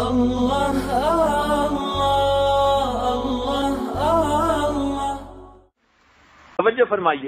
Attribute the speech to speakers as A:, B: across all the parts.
A: اللہ اللہ اللہ اللہ۔
B: توجہ فرمائیے،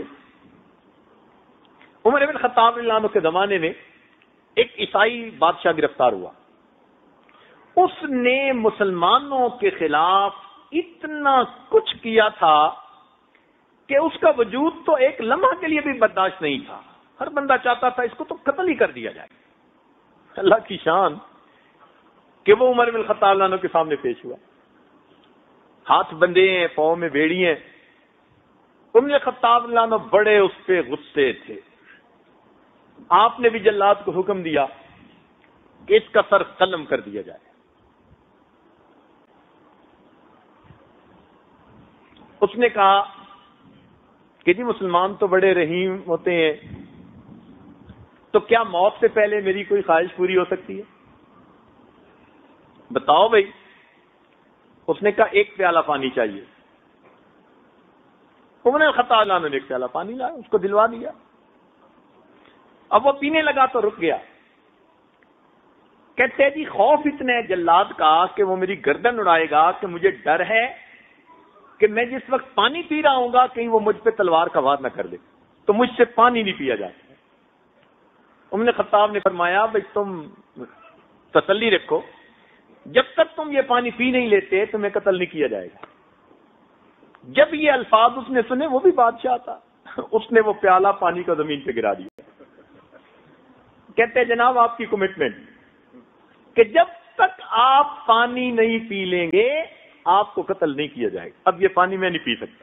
B: عمر بن خطاب رضی اللہ عنہ کے زمانے میں ایک عیسائی بادشاہ گرفتار ہوا۔ اس نے مسلمانوں کے خلاف اتنا کچھ کیا تھا کہ اس کا وجود تو ایک لمحہ کے لیے بھی برداشت نہیں تھا۔ ہر بندہ چاہتا تھا اس کو تو قتل ہی کر دیا جائے۔ اللہ کی شان کہ وہ عمر بن خطاب رضی اللہ عنہ کے سامنے پیش ہوا، ہاتھ بندے ہیں، پاؤں میں بیڑی ہیں۔ عمر بن خطاب رضی اللہ عنہ بڑے اس پہ غصے تھے۔ آپ نے بھی جلاد کو حکم دیا کہ اس کا سر قلم کر دیا جائے۔ اس نے کہا کہ جی مسلمان تو بڑے رحیم ہوتے ہیں، تو کیا موت سے پہلے میری کوئی خواہش پوری ہو سکتی ہے؟ بتاؤ بھائی۔ اس نے کہا ایک پیالہ پانی چاہیے۔ عمر بن خطاب رضی اللہ عنہ نے ایک پیالہ پانی لایا، اس کو دلوا دیا۔ اب وہ پینے لگا تو رک گیا۔ کہتے جی خوف اتنا ہے جلاد کا کہ وہ میری گردن اڑائے گا کہ مجھے ڈر ہے کہ میں جس وقت پانی پی رہا ہوں گا کہیں وہ مجھ پہ تلوار کا وار نہ کر دے، تو مجھ سے پانی نہیں پیا جاتا۔ عمر خطاب نے فرمایا بھائی تم تسلی رکھو، جب تک تم یہ پانی پی نہیں لیتے تمہیں قتل نہیں کیا جائے گا۔ جب یہ الفاظ اس نے سنے، وہ بھی بادشاہ تھا، اس نے وہ پیالہ پانی کا زمین پہ گرا دیا۔ کہتے جناب آپ کی کمٹمنٹ کہ جب تک آپ پانی نہیں پی لیں گے آپ کو قتل نہیں کیا جائے گا۔ اب یہ پانی میں نہیں پی سکتا۔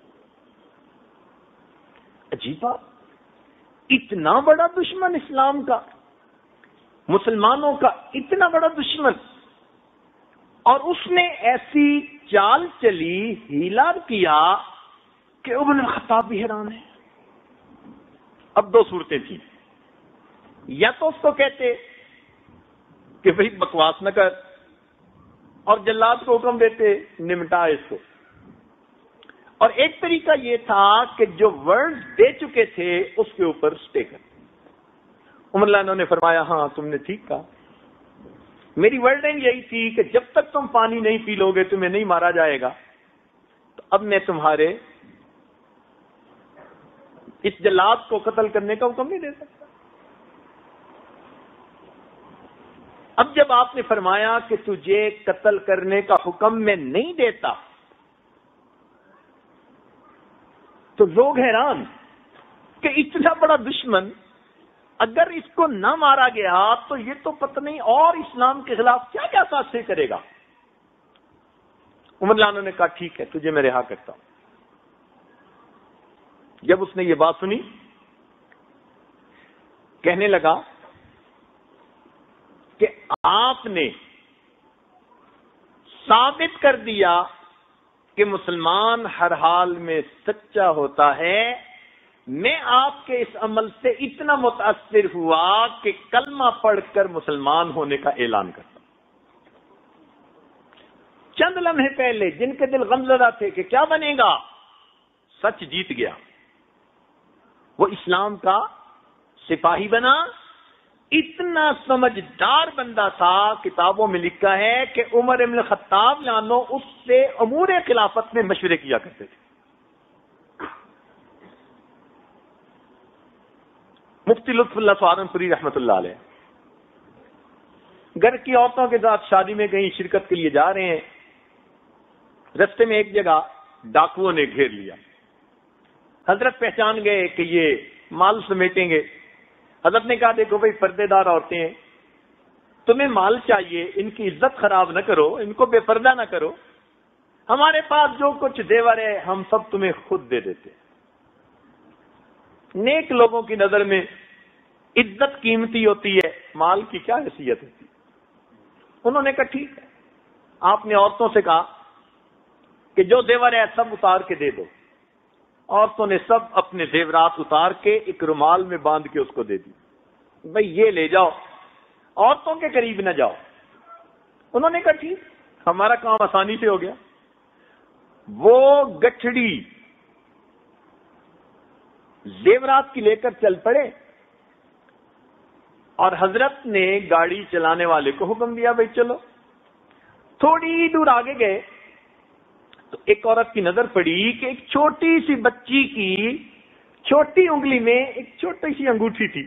B: عجیب بات، اتنا بڑا دشمن اسلام کا، مسلمانوں کا اتنا بڑا دشمن، اور اس نے ایسی چال چلی، ہیلا کیا کہ عمر بن خطاب بھی حیران ہے۔ اب دو صورتیں تھیں، یا تو اس کو کہتے کہ بھئی بکواس نہ کر، اور جلاد کو حکم دیتے نمٹا اس کو، اور ایک طریقہ یہ تھا کہ جو ورڈ دے چکے تھے اس کے اوپر سٹے کر۔ عمر رضی اللہ عنہ نے فرمایا ہاں تم نے ٹھیک کہا، میری ورڈنگ یہی تھی کہ جب تک تم پانی نہیں پی لو گے تمہیں نہیں مارا جائے گا، تو اب میں تمہارے اس جلاد کو قتل کرنے کا حکم نہیں دے سکتا۔ اب جب آپ نے فرمایا کہ تجھے قتل کرنے کا حکم میں نہیں دیتا تو لوگ حیران کہ اتنا بڑا دشمن اگر اس کو نہ مارا گیا تو یہ تو پتہ نہیں اور اسلام کے خلاف کیا کیا سازشیں کرے گا۔ عمر رضی اللہ عنہ نے کہا ٹھیک ہے تجھے میں رہا کرتا ہوں۔ جب اس نے یہ بات سنی کہنے لگا کہ آپ نے ثابت کر دیا کہ مسلمان ہر حال میں سچا ہوتا ہے۔ میں آپ کے اس عمل سے اتنا متاثر ہوا کہ کلمہ پڑھ کر مسلمان ہونے کا اعلان کرتا ہوں۔ چند لمحے پہلے جن کے دل غمزدہ تھے کہ کیا بنے گا، سچ جیت گیا، وہ اسلام کا سپاہی بنا۔ اتنا سمجھدار بندہ تھا، کتابوں میں لکھا ہے کہ عمر بن خطاب عنہ اس سے امور خلافت میں مشورے کیا کرتے تھے۔ مفتی لطف اللہ سہارنپوری رحمۃ اللہ علیہ گھر کی عورتوں کے ساتھ شادی میں کہیں شرکت کے لیے جا رہے ہیں، رستے میں ایک جگہ ڈاکوؤں نے گھیر لیا۔ حضرت پہچان گئے کہ یہ مال سمیٹیں گے۔ حضرت نے کہا دیکھو بھائی پردے دار عورتیں ہیں، تمہیں مال چاہیے، ان کی عزت خراب نہ کرو، ان کو بے پردہ نہ کرو، ہمارے پاس جو کچھ زیور ہے ہم سب تمہیں خود دے دیتے۔ نیک لوگوں کی نظر میں عزت قیمتی ہوتی ہے، مال کی کیا حیثیت ہوتی ہے۔ انہوں نے کہا ٹھیک ہے۔ آپ نے عورتوں سے کہا کہ جو زیور ہے سب اتار کے دے دو۔ عورتوں نے سب اپنے زیورات اتار کے ایک رومال میں باندھ کے اس کو دے دی، بھئی یہ لے جاؤ، عورتوں کے قریب نہ جاؤ۔ انہوں نے کہا ٹھیک، ہمارا کام آسانی سے ہو گیا۔ وہ گٹھڑی زیورات کی لے کر چل پڑے، اور حضرت نے گاڑی چلانے والے کو حکم دیا بھئی چلو، تھوڑی دور آگے گئے تو ایک عورت کی نظر پڑی کہ ایک چھوٹی سی بچی کی چھوٹی انگلی میں ایک چھوٹی سی انگوٹھی تھی.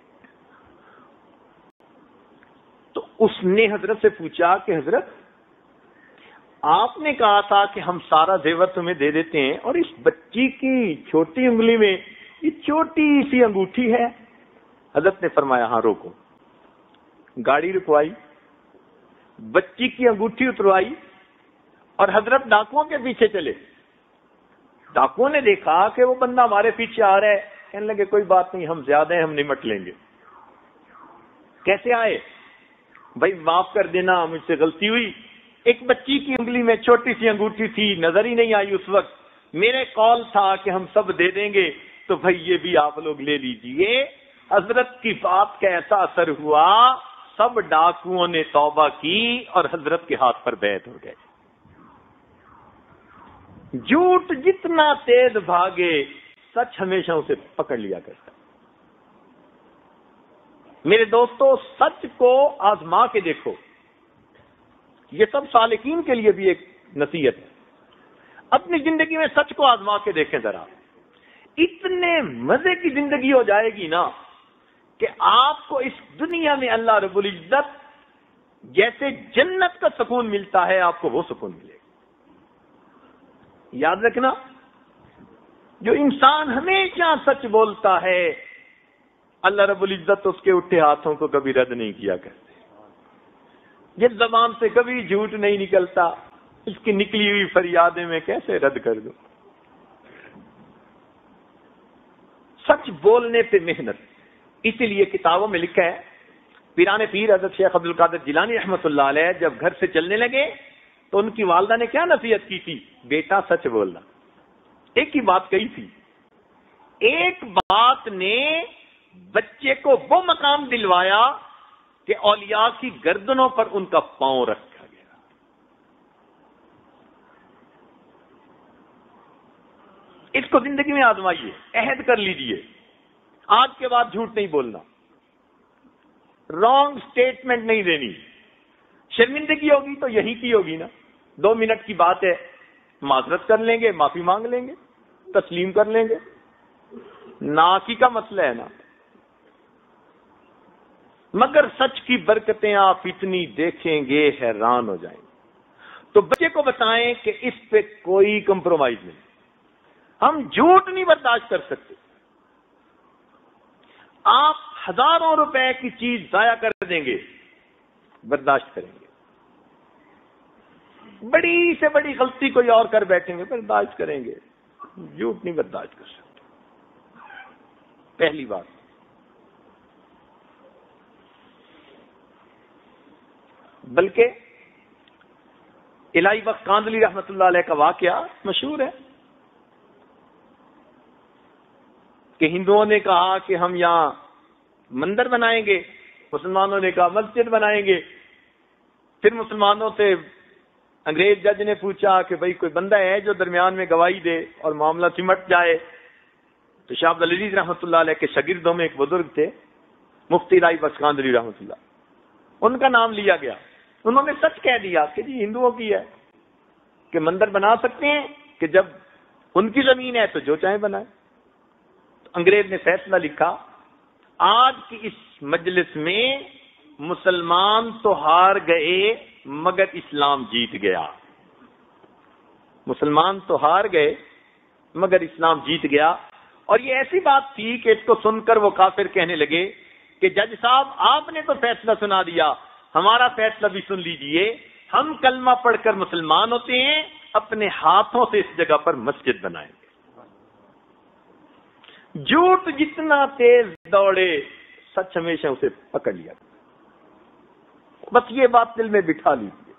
B: تو اس نے حضرت سے پوچھا کہ حضرت آپ نے کہا تھا کہ ہم سارا زیور تمہیں دے دیتے ہیں اور اس بچی کی چھوٹی انگلی میں یہ چھوٹی سی انگوٹھی ہے. حضرت نے فرمایا ہاں روکو. گاڑی رکوائی, بچی کی انگوٹھی اتروائی اور حضرت ڈاکوؤں کے پیچھے چلے. ڈاکوؤں نے دیکھا کہ وہ بندہ ہمارے پیچھے آ رہا ہے, کہنے لگے کوئی بات نہیں, ہم زیادہ ہیں, ہم نمٹ لیں گے. کیسے آئے؟ بھائی معاف کر دینا, مجھ سے غلطی ہوئی. ایک بچی کی انگلی میں چھوٹی سی انگوٹھی تھی, نظر ہی نہیں آئی اس وقت. میرے قول تھا کہ ہم سب دے دیں گے, تو بھائی یہ بھی آپ لوگ لے لیجئے. حضرت کی بات کا ایسا اثر ہوا, سب ڈاکوؤں نے توبہ کی اور حضرت کے ہاتھ پر بیعت ہو گئے. جھوٹ جتنا تیز بھاگے سچ ہمیشہ اسے پکڑ لیا کرتا. میرے دوستو, سچ کو آزما کے دیکھو. یہ سب سالکین کے لیے بھی ایک نصیحت ہے. اپنی زندگی میں سچ کو آزما کے دیکھیں ذرا. اتنے مزے کی زندگی ہو جائے گی نا کہ آپ کو اس دنیا میں اللہ رب العزت جیسے جنت کا سکون ملتا ہے آپ کو وہ سکون ملے گا. یاد رکھنا, جو انسان ہمیشہ سچ بولتا ہے اللہ رب العزت اس کے اٹھے ہاتھوں کو کبھی رد نہیں کیا کرتے. جس زبان سے کبھی جھوٹ نہیں نکلتا اس کی نکلی ہوئی فریادیں میں کیسے رد کر دوں. سچ بولنے پہ محنت. اسی لیے کتابوں میں لکھا ہے, پیران پیر حضرت شیخ عبد القادر جیلانی رحمۃ اللہ علیہ جب گھر سے چلنے لگے تو ان کی والدہ نے کیا نصیحت کی تھی؟ بیٹا سچ بولنا. ایک ہی بات کہی تھی. ایک بات نے بچے کو وہ مقام دلوایا کہ اولیاء کی گردنوں پر ان کا پاؤں رکھا گیا. اس کو زندگی میں آزمائیے, عہد کر لیجئے, آج کے بعد جھوٹ نہیں بولنا, رانگ سٹیٹمنٹ نہیں دینی. شرمندگی ہوگی تو یہی کی ہوگی نا, 2 منٹ کی بات ہے, معذرت کر لیں گے, معافی مانگ لیں گے, تسلیم کر لیں گے. ناکی کا مسئلہ ہے نا. مگر سچ کی برکتیں آپ اتنی دیکھیں گے حیران ہو جائیں گے. تو بچے کو بتائیں کہ اس پہ کوئی کمپرومائز نہیں, ہم جھوٹ نہیں برداشت کر سکتے. آپ ہزاروں روپے کی چیز ضائع کر دیں گے, برداشت کریں گے. بڑی سے بڑی غلطی کوئی اور کر بیٹھیں گے, برداشت کریں گے. جھوٹ نہیں برداشت کر سکتے. پہلی بات. بلکہ الہی بخش کاندلی رحمت اللہ علیہ کا واقعہ مشہور ہے کہ ہندوؤں نے کہا کہ ہم یہاں مندر بنائیں گے, مسلمانوں نے کہا مسجد بنائیں گے. پھر مسلمانوں سے انگریز جج نے پوچھا کہ بھئی کوئی بندہ ہے جو درمیان میں گواہی دے اور معاملہ سمٹ جائے. تو شاہ عبد العزیز رحمۃ اللہ علیہ کے شاگردوں میں ایک بزرگ تھے, مفتی الہی بخش کاندلی رحمۃ اللہ, ان کا نام لیا گیا. انہوں نے سچ کہہ دیا کہ جی ہندوؤں کی ہے کہ مندر بنا سکتے ہیں, کہ جب ان کی زمین ہے تو جو چاہیں بنائیں. تو انگریز نے فیصلہ لکھا, آج کی اس مجلس میں مسلمان تو ہار گئے مگر اسلام جیت گیا. مسلمان تو ہار گئے مگر اسلام جیت گیا. اور یہ ایسی بات تھی کہ اس کو سن کر وہ کافر کہنے لگے کہ جج صاحب آپ نے تو فیصلہ سنا دیا, ہمارا فیصلہ بھی سن لیجئے. ہم کلمہ پڑھ کر مسلمان ہوتے ہیں, اپنے ہاتھوں سے اس جگہ پر مسجد بنائیں گے. جھوٹ جتنا تیز دوڑے سچ ہمیشہ اسے پکڑ لیا. بس یہ بات دل میں بٹھا لیجیے.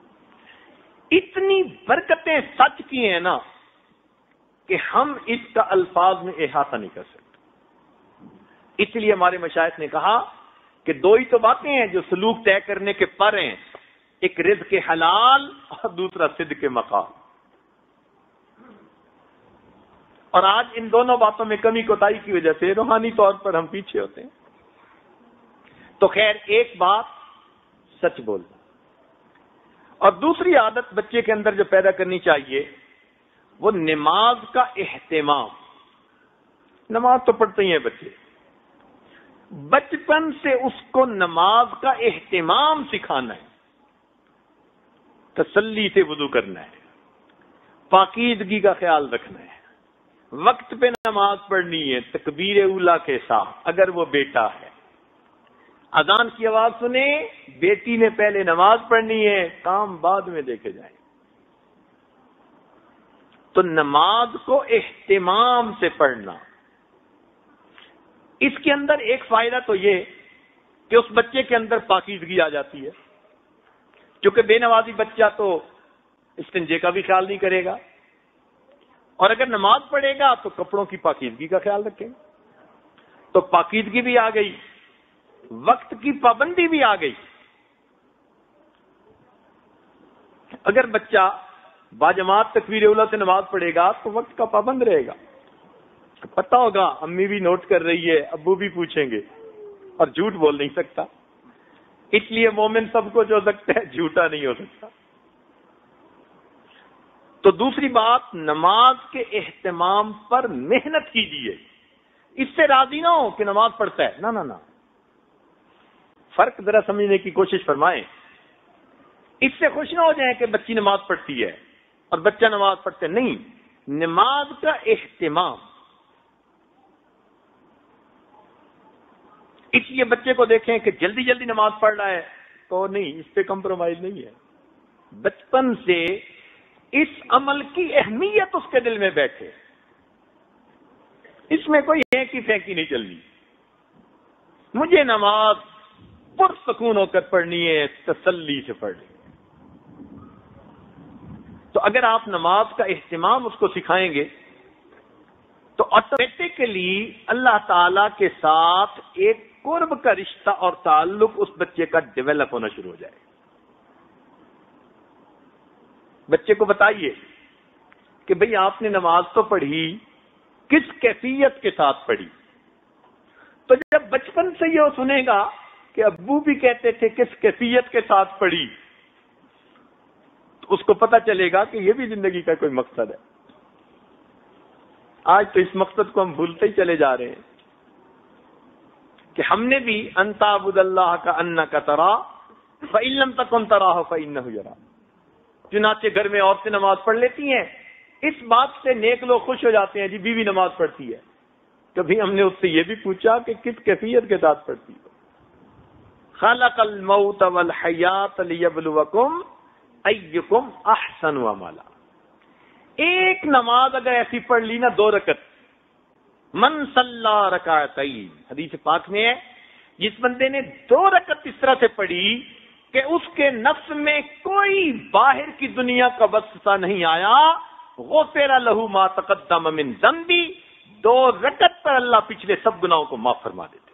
B: اتنی برکتیں سچ کی ہیں نا کہ ہم اس کا الفاظ میں احاطہ نہیں کر سکتے. اس لیے ہمارے مشائخ نے کہا کہ 2 ہی تو باتیں ہیں جو سلوک طے کرنے کے پر ہیں, ایک رزق حلال اور دوسرا صدق مقام. اور آج ان دونوں باتوں میں کمی کوتاہی کی وجہ سے روحانی طور پر ہم پیچھے ہوتے ہیں. تو خیر, ایک بات سچ بولنا, اور دوسری عادت بچے کے اندر جو پیدا کرنی چاہیے وہ نماز کا اہتمام. نماز تو پڑھتے ہی ہیں بچے، بچپن سے اس کو نماز کا اہتمام سکھانا ہے. تسلی سے وضو کرنا ہے، پاکیزگی کا خیال رکھنا ہے، وقت پہ نماز پڑھنی ہے تکبیر اولا کے ساتھ اگر وہ بیٹا ہے. اذان کی آواز سنے، بیٹی نے پہلے نماز پڑھنی ہے، کام بعد میں دیکھے جائیں. تو نماز کو اہتمام سے پڑھنا. اس کے اندر ایک فائدہ تو یہ کہ اس بچے کے اندر پاکیزگی آ جاتی ہے، کیونکہ بے نمازی بچہ تو استنجے کا بھی خیال نہیں کرے گا، اور اگر نماز پڑھے گا تو کپڑوں کی پاکیزگی کا خیال رکھے گا. تو پاکیزگی بھی آ گئی، وقت کی پابندی بھی آ گئی. اگر بچہ باجماعت تکبیر اولا سے نماز پڑھے گا تو وقت کا پابند رہے گا. پتہ ہوگا امی بھی نوٹ کر رہی ہے، ابو بھی پوچھیں گے، اور جھوٹ بول نہیں سکتا. اس لیے مومن سب کو جو سکتا ہے، جھوٹا نہیں ہو سکتا. تو دوسری بات، نماز کے اہتمام پر محنت کیجیے. اس سے راضی نہ ہو کہ نماز پڑھتا ہے، نہ، فرق ذرا سمجھنے کی کوشش فرمائیں. اس سے خوش نہ ہو جائیں کہ بچی نماز پڑھتی ہے اور بچہ نماز پڑھتے نہیں. نماز کا اہتمام. اس لیے بچے کو دیکھیں کہ جلدی جلدی نماز پڑھ رہا ہے تو نہیں، اس پہ کمپرومائز نہیں ہے. بچپن سے اس عمل کی اہمیت اس کے دل میں بیٹھے. اس میں کوئی ہینکی پھینکی نہیں چل رہی. مجھے نماز پرسکون ہو کر پڑھنی ہے، تسلی سے پڑھنی. تو اگر آپ نماز کا اہتمام اس کو سکھائیں گے تو آٹومیٹکلی اللہ تعالی کے ساتھ ایک قرب کا رشتہ اور تعلق اس بچے کا ڈیولپ ہونا شروع ہو جائے. بچے کو بتائیے کہ بھئی آپ نے نماز تو پڑھی، کس کیفیت کے ساتھ پڑھی. تو جب بچپن سے یہ سنے گا کہ ابو بھی کہتے تھے کس کیفیت کے ساتھ پڑھی، تو اس کو پتہ چلے گا کہ یہ بھی زندگی کا کوئی مقصد ہے. آج تو اس مقصد کو ہم بھولتے ہی چلے جا رہے ہیں کہ ہم نے بھی ان تعبد اللہ کا انک تراہ فإن لم تکن تراہ فإنہ یراک. چنانچہ گھر میں عورتیں نماز پڑھ لیتی ہیں، اس بات سے نیک لوگ خوش ہو جاتے ہیں، جی بیوی نماز پڑھتی ہے. کبھی ہم نے اس سے یہ بھی پوچھا کہ کس کیفیت کے ساتھ پڑھتی ہے. خلق الموت والحیات لیبلوکم ایکم احسن عملا. ایک نماز اگر ایسی پڑھ لی نا، 2 رکعت، من صلی رکعتین، حدیث پاک میں ہے، جس بندے نے 2 رکعت اس طرح سے پڑھی کہ اس کے نفس میں کوئی باہر کی دنیا کا وسوسہ نہیں آیا، غفر لہ ما تقدم من ذنبی. 2 رکعت پر اللہ پچھلے سب گناہوں کو معاف فرما دیتے.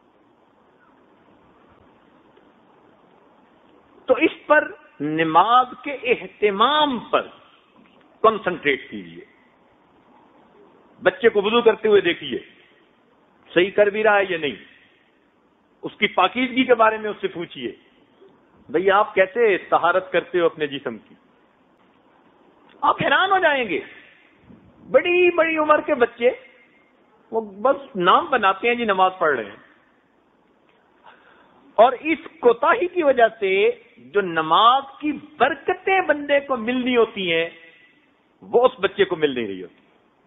B: تو اس پر نماز کے اہتمام پر کنسنٹریٹ کیجیے. بچے کو وضو کرتے ہوئے دیکھیے صحیح کر بھی رہا ہے یا نہیں. اس کی پاکیزگی کے بارے میں اس سے پوچھیے، بھئی آپ کیسے طہارت کرتے ہو اپنے جسم کی. آپ حیران ہو جائیں گے. بڑی بڑی عمر کے بچے وہ بس نام بناتے ہیں جی نماز پڑھ رہے ہیں، اور اس کوتاہی کی وجہ سے جو نماز کی برکتیں بندے کو ملنی ہوتی ہیں وہ اس بچے کو مل نہیں رہی ہوتی.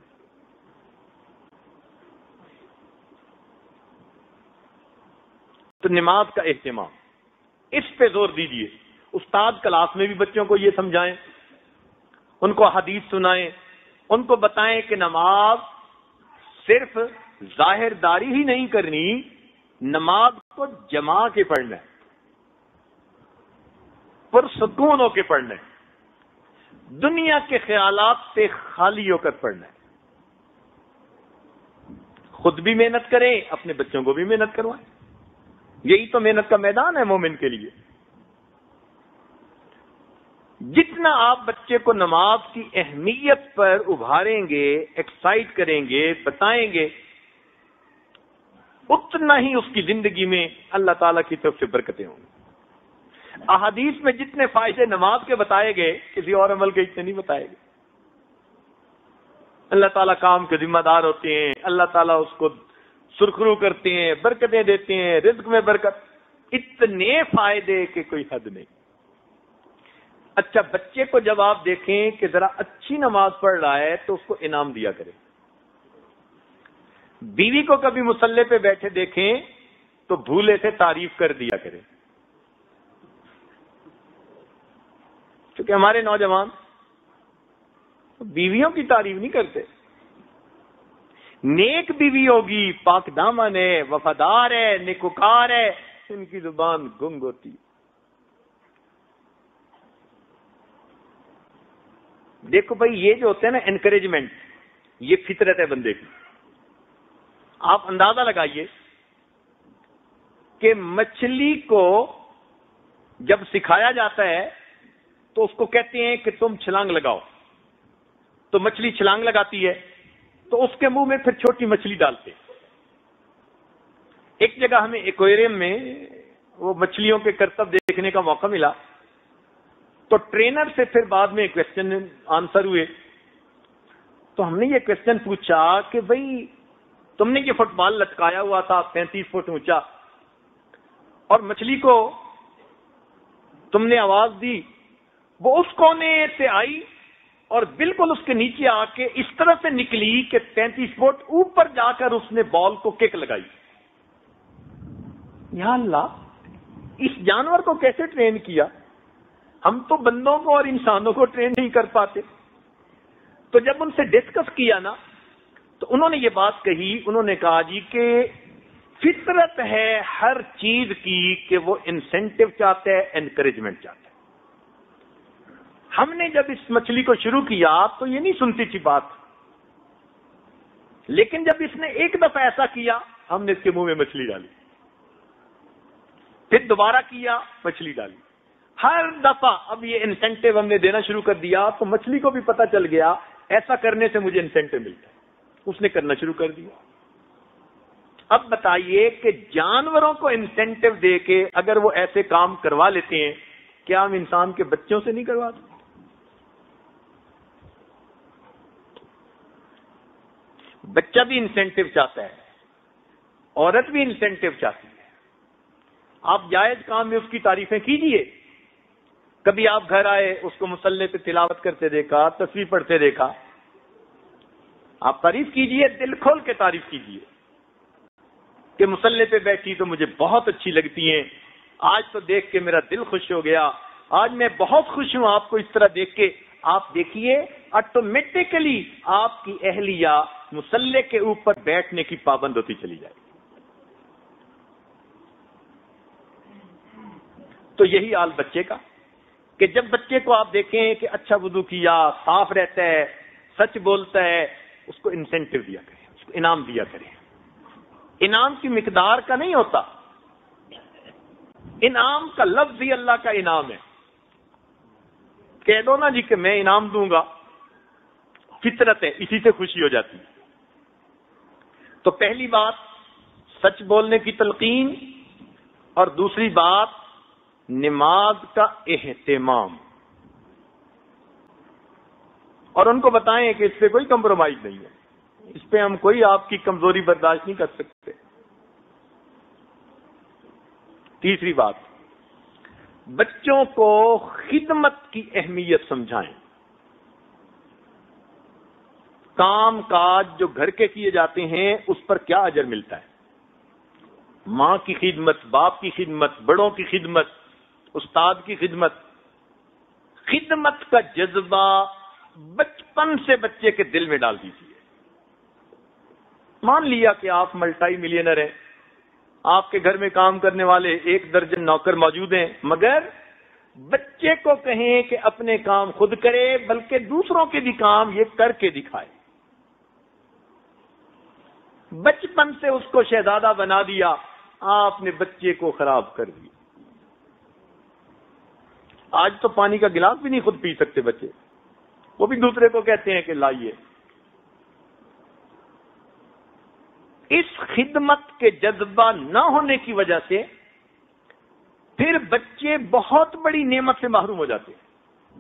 B: تو نماز کا اہتمام، اس پہ زور دیجیے. استاد کلاس میں بھی بچوں کو یہ سمجھائیں، ان کو حدیث سنائیں، ان کو بتائیں کہ نماز صرف ظاہر داری ہی نہیں کرنی، نماز کو جما کے پڑھنا ہے، پرسکون ہو کے پڑھنا ہے، دنیا کے خیالات سے خالی ہو کر پڑھنا ہے. خود بھی محنت کریں، اپنے بچوں کو بھی محنت کروائیں. یہی تو محنت کا میدان ہے مومن کے لیے. جتنا آپ بچے کو نماز کی اہمیت پر ابھاریں گے، ایکسائٹ کریں گے، بتائیں گے، اتنا ہی اس کی زندگی میں اللہ تعالیٰ کی طرف سے برکتیں ہوں گی. احادیث میں جتنے فائدے نماز کے بتائے گئے کسی اور عمل کے اتنے نہیں بتائے گئے. اللہ تعالیٰ کام کے ذمہ دار ہوتے ہیں, اللہ تعالیٰ اس کو سرخرو کرتے ہیں, برکتیں دیتے ہیں, رزق میں برکت, اتنے فائدے کہ کوئی حد نہیں. اچھا, بچے کو جب آپ دیکھیں کہ ذرا اچھی نماز پڑھ رہا ہے تو اس کو انعام دیا کرے. بیوی کو کبھی مصلی پہ بیٹھے دیکھیں تو بھولے سے تعریف کر دیا کرے. کیونکہ ہمارے نوجوان بیویوں کی تعریف نہیں کرتے. نیک بیوی ہوگی, پاک دامن ہے, وفادار ہے, نیکوکار ہے, ان کی زبان گنگ ہوتی. دیکھو بھائی, یہ جو ہوتے ہیں نا انکریجمنٹ, یہ فطرت ہے بندے کی. آپ اندازہ لگائیے کہ مچھلی کو جب سکھایا جاتا ہے تو اس کو کہتے ہیں کہ تم چھلانگ لگاؤ, تو مچھلی چھلانگ لگاتی ہے, تو اس کے منہ میں پھر چھوٹی مچھلی ڈالتے. ایک جگہ ہمیں ایکویریم میں وہ مچھلیوں کے کرتب دیکھنے کا موقع ملا, تو ٹرینر سے پھر بعد میں کویسچن آنسر ہوئے. تو ہم نے یہ کویسچن پوچھا کہ بھئی تم نے یہ فٹ بال لٹکایا ہوا تھا 35 فٹ اونچا, اور مچھلی کو تم نے آواز دی, وہ اس کونے سے آئی اور بالکل اس کے نیچے آ کے اس طرح سے نکلی کہ 35 فٹ اوپر جا کر اس نے بال کو کک لگائی. یا اللہ, اس جانور کو کیسے ٹرین کیا؟ ہم تو بندوں کو اور انسانوں کو ٹرین نہیں کر پاتے. تو جب ان سے ڈسکس کیا نا, تو انہوں نے یہ بات کہی, انہوں نے کہا جی کہ فطرت ہے ہر چیز کی کہ وہ انسینٹو چاہتا ہے, انکریجمنٹ چاہتا ہے. ہم نے جب اس مچھلی کو شروع کیا تو یہ نہیں سنتی تھی بات, لیکن جب اس نے ایک دفعہ ایسا کیا, ہم نے اس کے منہ میں مچھلی ڈالی, پھر دوبارہ کیا, مچھلی ڈالی, ہر دفعہ. اب یہ انسینٹو ہم نے دینا شروع کر دیا, تو مچھلی کو بھی پتا چل گیا ایسا کرنے سے مجھے انسینٹو ملتا ہے, اس نے کرنا شروع کر دیا. اب بتائیے کہ جانوروں کو انسینٹو دے کے اگر وہ ایسے کام کروا لیتے ہیں, کیا ہم انسان کے بچوں سے نہیں کرواتے؟ بچہ بھی انسینٹو چاہتا ہے, عورت بھی انسینٹو چاہتی ہے. آپ جائز کام میں اس کی تعریفیں کیجئے. کبھی آپ گھر آئے, اس کو مصلی پہ تلاوت کرتے دیکھا, تسبیح پڑھتے دیکھا, آپ تعریف کیجئے, دل کھول کے تعریف کیجئے کہ مصلی پہ بیٹھی تو مجھے بہت اچھی لگتی ہیں, آج تو دیکھ کے میرا دل خوش ہو گیا, آج میں بہت خوش ہوں آپ کو اس طرح دیکھ کے. آپ دیکھیے آٹومیٹکلی آپ کی اہلیہ مصلی کے اوپر بیٹھنے کی پابند ہوتی چلی جائے. تو یہی حال بچے کا, کہ جب بچے کو آپ دیکھیں کہ اچھا وضو کیا, صاف رہتا ہے, سچ بولتا ہے, اس کو انسینٹو دیا کریں, اس کو انعام دیا کریں. انعام کی مقدار کا نہیں ہوتا, انعام کا لفظ ہی اللہ کا انعام ہے. کہہ دو نا جی کہ میں انعام دوں گا, فطرت ہے, اسی سے خوشی ہو جاتی ہے. تو پہلی بات سچ بولنے کی تلقین, اور دوسری بات نماز کا اہتمام, اور ان کو بتائیں کہ اس پہ کوئی کمپرومائز نہیں ہے, اس پہ ہم کوئی آپ کی کمزوری برداشت نہیں کر سکتے. تیسری بات, بچوں کو خدمت کی اہمیت سمجھائیں. کام کاج جو گھر کے کیے جاتے ہیں اس پر کیا اجر ملتا ہے. ماں کی خدمت, باپ کی خدمت, بڑوں کی خدمت, استاد کی خدمت. خدمت کا جذبہ بچپن سے بچے کے دل میں ڈال دیجیے. مان لیا کہ آپ ملٹی ملینر ہیں, آپ کے گھر میں کام کرنے والے 1 درجن نوکر موجود ہیں, مگر بچے کو کہیں کہ اپنے کام خود کرے, بلکہ دوسروں کے بھی کام یہ کر کے دکھائے. بچپن سے اس کو شہزادہ بنا دیا, آپ نے بچے کو خراب کر دیا. آج تو پانی کا گلاس بھی نہیں خود پی سکتے بچے, وہ بھی دوسرے کو کہتے ہیں کہ لائیے. اس خدمت کے جذبہ نہ ہونے کی وجہ سے پھر پھر بچے بہت بڑی نعمت سے محروم ہو جاتے ہیں.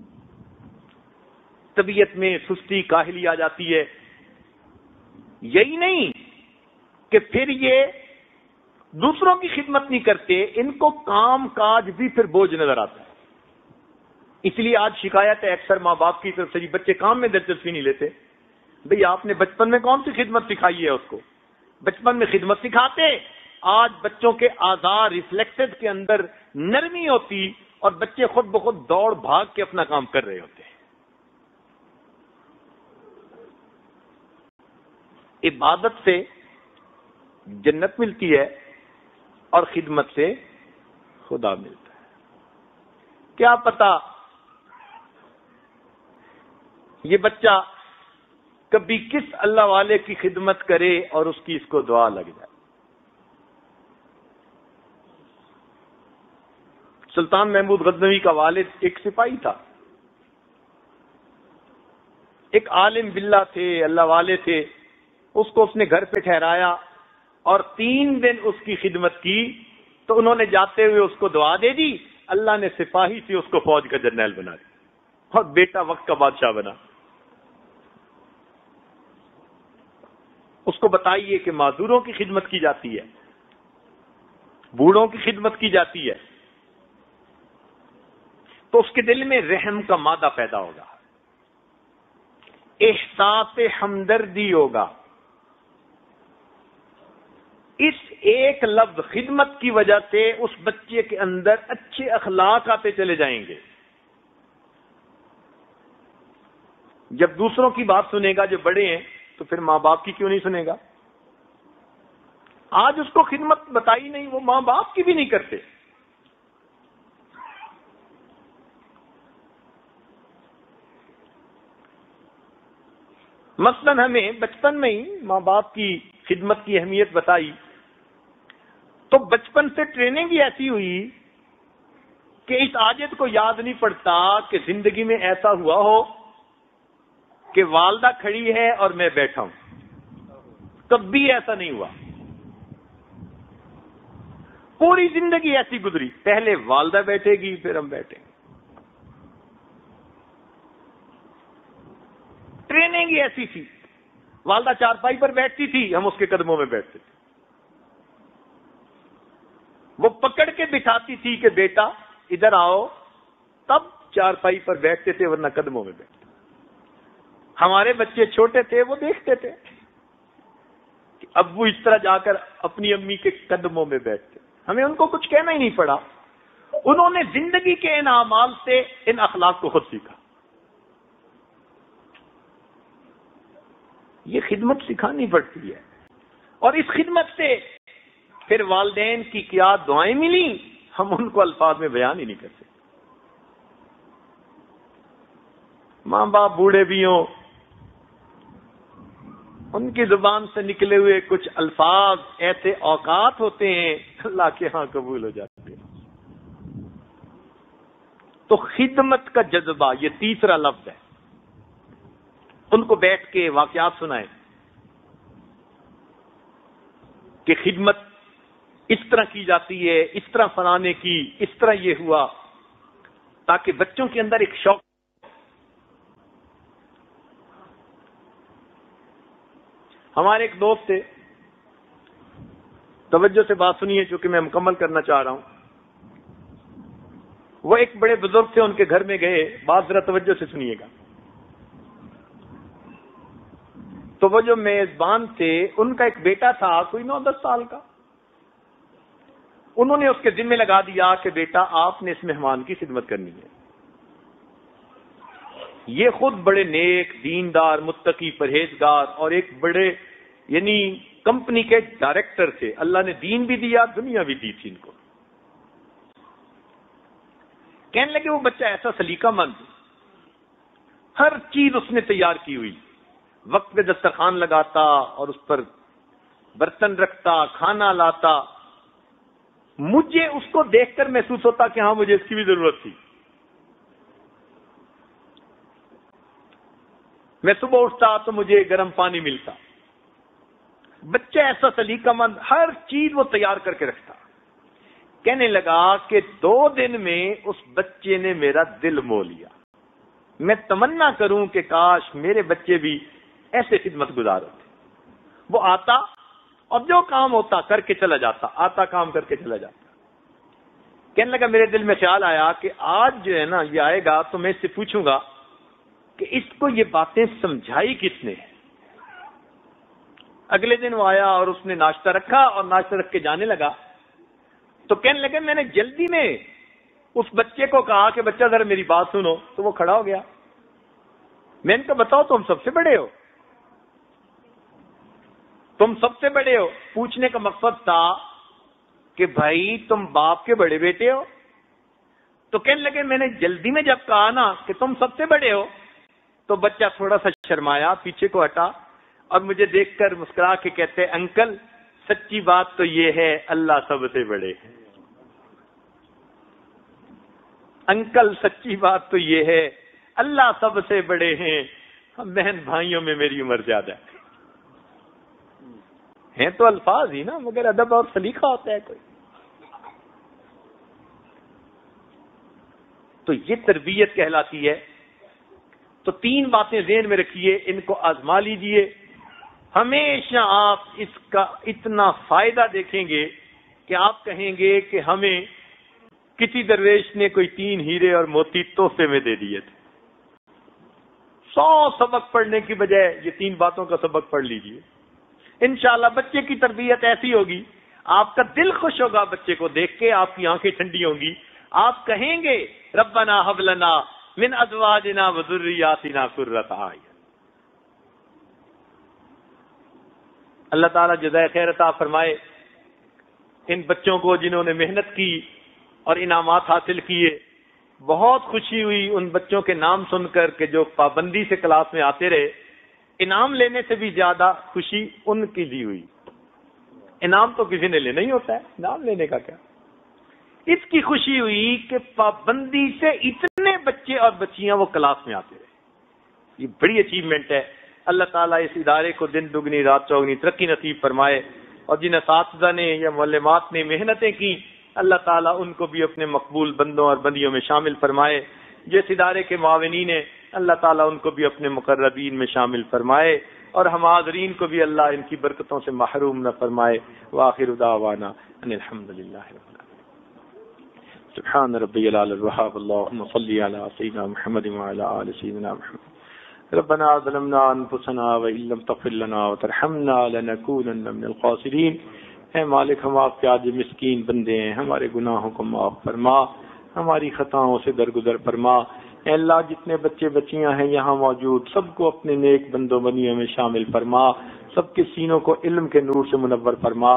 B: طبیعت میں سستی کاہلی آ جاتی ہے. یہی نہیں کہ پھر یہ دوسروں کی خدمت نہیں کرتے، ان کو کام کاج بھی پھر بوجھ نظر آتا ہے. اس لیے آج شکایت ہے اکثر ماں باپ کی طرف سے، بچے کام میں دلچسپی نہیں لیتے. بھئی آپ نے بچپن میں کون سی خدمت سکھائی ہے اس کو؟ بچپن میں خدمت سکھاتے، آج بچوں کے اعضاء ریفلیکسز کے اندر نرمی ہوتی اور بچے خود بخود دوڑ بھاگ کے اپنا کام کر رہے ہوتے ہیں. عبادت سے جنت ملتی ہے اور خدمت سے خدا ملتا ہے. کیا پتا یہ بچہ کبھی کس اللہ والے کی خدمت کرے اور اس کی اس کو دعا لگ جائے. سلطان محمود غزنوی کا والد ایک سپاہی تھا، ایک عالم باللہ تھے، اللہ والے تھے. اس کو اس نے گھر پہ ٹھہرایا اور 3 دن اس کی خدمت کی تو انہوں نے جاتے ہوئے اس کو دعا دے دی. اللہ نے سپاہی سے اس کو فوج کا جرنیل بنا دیا اور بیٹا وقت کا بادشاہ بنا. اس کو بتائیے کہ معذوروں کی خدمت کی جاتی ہے، بوڑھوں کی خدمت کی جاتی ہے، تو اس کے دل میں رحم کا مادہ پیدا ہوگا، احساس ہمدردی ہوگا. اس ایک لفظ خدمت کی وجہ سے اس بچے کے اندر اچھے اخلاق آتے چلے جائیں گے. جب دوسروں کی بات سنے گا جو بڑے ہیں تو پھر ماں باپ کی کیوں نہیں سنے گا؟ آج اس کو خدمت بتائی نہیں، وہ ماں باپ کی بھی نہیں کرتے. مثلاً ہمیں بچپن میں ہی ماں باپ کی خدمت کی اہمیت بتائی تو بچپن سے ٹریننگ ہی ایسی ہوئی کہ اس عادت کو یاد نہیں پڑتا کہ زندگی میں ایسا ہوا ہو کہ والدہ کھڑی ہے اور میں بیٹھا ہوں. کبھی ایسا نہیں ہوا. پوری زندگی ایسی گزری، پہلے والدہ بیٹھے گی پھر ہم بیٹھیں گے. ٹریننگ ہی ایسی تھی. والدہ چارپائی پر بیٹھتی تھی، ہم اس کے قدموں میں بیٹھتے تھے. وہ پکڑ کے بٹھاتی تھی کہ بیٹا ادھر آؤ، تب چارپائی پر بیٹھتے تھے، ورنہ قدموں میں بیٹھتے. ہمارے بچے چھوٹے تھے، وہ دیکھتے تھے کہ ابو اس طرح جا کر اپنی امی کے قدموں میں بیٹھتے. ہمیں ان کو کچھ کہنا ہی نہیں پڑا. انہوں نے زندگی کے ان اعمال سے ان اخلاق کو خود سیکھا. یہ خدمت سکھانی پڑتی ہے، اور اس خدمت سے پھر والدین کی کیا دعائیں ملی ہم ان کو الفاظ میں بیان ہی نہیں کر سکتے. ماں باپ بوڑھے بھی ہوں، ان کی زبان سے نکلے ہوئے کچھ الفاظ ایسے اوقات ہوتے ہیں اللہ کے ہاں قبول ہو جاتے ہیں. تو خدمت کا جذبہ یہ تیسرا لفظ ہے. ان کو بیٹھ کے واقعات سنائیں کہ خدمت اس طرح کی جاتی ہے، اس طرح فلانے کی، اس طرح یہ ہوا، تاکہ بچوں کے اندر ایک شوق. ہمارے ایک دوست تھے، توجہ سے بات سنیے چونکہ میں مکمل کرنا چاہ رہا ہوں. وہ ایک بڑے بزرگ تھے، ان کے گھر میں گئے، بات ذرا توجہ سے سنیے گا. تو وہ جو میزبان تھے ان کا ایک بیٹا تھا کوئی 9-10 سال کا. انہوں نے اس کے ذمہ لگا دیا کہ بیٹا آپ نے اس مہمان کی خدمت کرنی ہے. یہ خود بڑے نیک، دیندار، متقی، پرہیزگار اور ایک بڑے یعنی کمپنی کے ڈائریکٹر تھے. اللہ نے دین بھی دیا، دنیا بھی دی تھی ان کو. کہنے لگے وہ بچہ ایسا سلیقہ مند، ہر چیز اس نے تیار کی ہوئی، وقت پہ دسترخوان لگاتا اور اس پر برتن رکھتا، کھانا لاتا. مجھے اس کو دیکھ کر محسوس ہوتا کہ ہاں مجھے اس کی بھی ضرورت تھی. میں صبح اٹھتا تو مجھے گرم پانی ملتا. بچہ ایسا سلیقہ مند، ہر چیز وہ تیار کر کے رکھتا. کہنے لگا کہ 2 دن میں اس بچے نے میرا دل مو لیا. میں تمنا کروں کہ کاش میرے بچے بھی ایسے خدمت گزار ہوتے. وہ آتا اور جو کام ہوتا کر کے چلا جاتا، آتا کام کر کے چلا جاتا. کہنے لگا میرے دل میں خیال آیا کہ آج جو ہے نا یہ آئے گا تو میں اس سے پوچھوں گا کہ اس کو یہ باتیں سمجھائی کس نے. اگلے دن وہ آیا اور اس نے ناشتہ رکھا اور ناشتہ رکھ کے جانے لگا. تو کہنے لگے میں نے جلدی میں اس بچے کو کہا کہ بچہ ذرا میری بات سنو. تو وہ کھڑا ہو گیا. میں نے کہا بتاؤ تم سب سے بڑے ہو، تم سب سے بڑے ہو. پوچھنے کا مقصد تھا کہ بھائی تم باپ کے بڑے بیٹے ہو. تو کہنے لگے میں نے جلدی میں جب کہا نا کہ تم سب سے بڑے ہو تو بچہ تھوڑا سا شرمایا، پیچھے کو ہٹا اور مجھے دیکھ کر مسکرا کے کہتے انکل سچی بات تو یہ ہے اللہ سب سے بڑے ہیں. انکل سچی بات تو یہ ہے اللہ سب سے بڑے ہیں. بہن بھائیوں میں میری عمر زیادہ ہے تو الفاظ ہی نا، مگر ادب اور سلیقہ ہوتا ہے کوئی. تو یہ تربیت کہلاتی ہے. تو 3 باتیں ذہن میں رکھیے، ان کو آزما لیجئے. ہمیشہ آپ اس کا اتنا فائدہ دیکھیں گے کہ آپ کہیں گے کہ ہمیں کسی درویش نے کوئی 3 ہیرے اور موتی تحفے میں دے دیے تھے. 100 سبق پڑھنے کی بجائے یہ 3 باتوں کا سبق پڑھ لیجئے. انشاءاللہ بچے کی تربیت ایسی ہوگی، آپ کا دل خوش ہوگا بچے کو دیکھ کے، آپ کی آنکھیں ٹھنڈی ہوں گی. آپ کہیں گے ربنا ہب لنا من ازواجنا وذریاتنا قرۃ اعین. اللہ تعالیٰ جزائے خیر عطا فرمائے ان بچوں کو جنہوں نے محنت کی اور انعامات حاصل کیے. بہت خوشی ہوئی ان بچوں کے نام سن کر کہ جو پابندی سے کلاس میں آتے رہے. انعام لینے سے بھی زیادہ خوشی ان کی لی ہوئی. انعام تو کسی نے لینا ہی ہوتا ہے، انعام لینے کا کیا. اس کی خوشی ہوئی کہ پابندی سے اتنے بچے اور بچیاں وہ کلاس میں آتے رہے. یہ بڑی اچیومنٹ ہے. اللہ تعالیٰ اس ادارے کو دن دگنی رات چوگنی ترقی نصیب فرمائے. اور جن اساتذہ نے یا معلمات نے محنتیں کی، اللہ تعالیٰ ان کو بھی اپنے مقبول بندوں اور بندیوں میں شامل فرمائے. جس ادارے کے معاونین ہیں اللہ تعالیٰ ان کو بھی اپنے مقربین میں شامل فرمائے، اور ہم حاضرین کو بھی اللہ ان کی برکتوں سے محروم نہ فرمائے. وآخر دعوانا ان الحمد للہ رب العالمین. سبحان ربی العلی الوہاب. اللہم صلی علی سیدنا محمد وعلی آل سیدنا محمد. ربنا ظلمنا انفسنا وان لم تغفر لنا وترحمنا لنكونن من الخاسرین. اے مالک ہم آپ کے عاجز مسکین بندے ہیں، ہمارے گناہوں کو معاف فرما، ہماری خطاؤں سے درگزر فرما. اے اللہ جتنے بچے بچیاں ہیں یہاں موجود سب کو اپنے نیک بندوں بندیوں میں شامل فرما، سب کے سینوں کو علم کے نور سے منور فرما.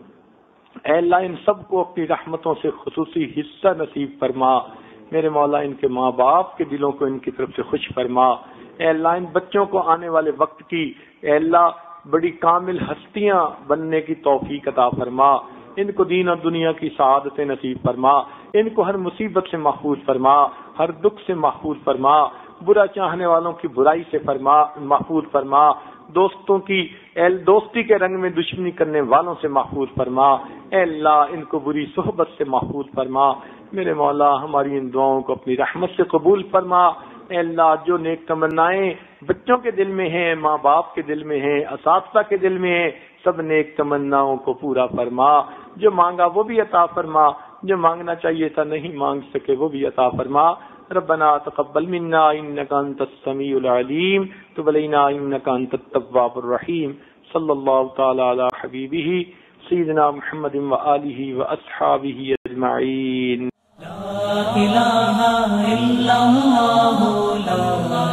B: اے اللہ ان سب کو اپنی رحمتوں سے خصوصی حصہ نصیب فرما. میرے مولا ان کے ماں باپ کے دلوں کو ان کی طرف سے خوش فرما. اے اللہ ان بچوں کو آنے والے وقت کی اے اللہ بڑی کامل ہستیاں بننے کی توفیق عطا فرما. ان کو دین اور دنیا کی سعادتیں نصیب فرما. ان کو ہر مصیبت سے محفوظ فرما، ہر دکھ سے محفوظ فرما، برا چاہنے والوں کی برائی سے محفوظ فرما، دوستوں کی دوستی کے رنگ میں دشمنی کرنے والوں سے محفوظ فرما. اے اللہ ان کو بری صحبت سے محفوظ فرما. میرے مولا ہماری ان دعاؤں کو اپنی رحمت سے قبول فرما. اے اللہ جو نیک تمنائیں بچوں کے دل میں ہیں، ماں باپ کے دل میں ہیں، اساتذہ کے دل میں ہیں، سب نیک تمناؤں کو پورا فرما. جو مانگا وہ بھی عطا فرما، جو مانگنا چاہیے تھا نہیں مانگ سکے وہ بھی عطا فرما. ربنا تقبل منا انك انت السميع العليم تب علينا انك انت التواب الرحيم. صلی اللہ تعالی علی حبیبہ سیدنا محمد وآلہ واصحابہ اجمعین.
A: لا الہ الا اللہ لا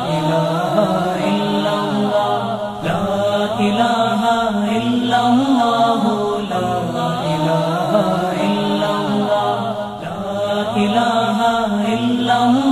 A: الہ الا اللہ لا الہ الا اللہ لا الہ الا اللہ لا الہ الا اللہ